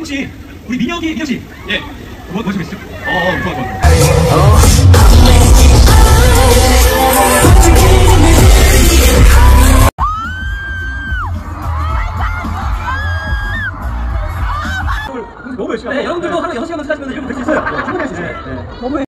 혹시 우리 민혁이 씨, 예, 뭐 하시겠어요? 좋아. 너무 열심히. 네, 여러분들도 하루 6시간만 투자하시면 이런 거 될 수 있어요. 충분히 할 수 있어요. 너무